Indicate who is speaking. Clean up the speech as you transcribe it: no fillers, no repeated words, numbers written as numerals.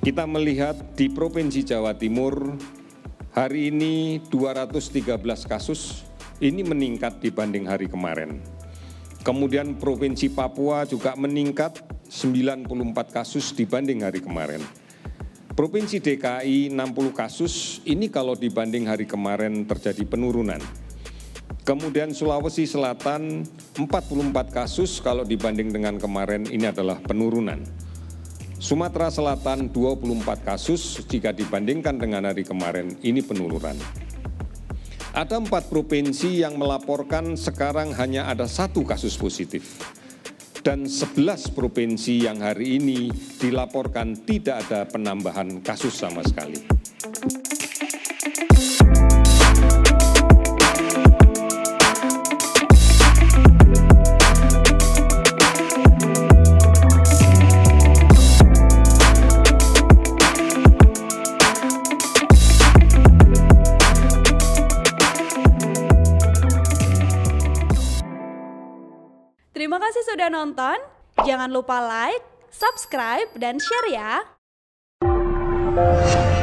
Speaker 1: kita melihat di Provinsi Jawa Timur, hari ini 213 kasus, ini meningkat dibanding hari kemarin. Kemudian Provinsi Papua juga meningkat 94 kasus dibanding hari kemarin. Provinsi DKI 60 kasus, ini kalau dibanding hari kemarin terjadi penurunan. Kemudian Sulawesi Selatan 44 kasus, kalau dibanding dengan kemarin ini adalah penurunan. Sumatera Selatan 24 kasus, jika dibandingkan dengan hari kemarin ini penurunan. Ada 4 provinsi yang melaporkan sekarang hanya ada 1 kasus positif. Dan 11 provinsi yang hari ini dilaporkan tidak ada penambahan kasus sama sekali.
Speaker 2: Terima kasih sudah nonton. Jangan lupa like, subscribe, dan share ya.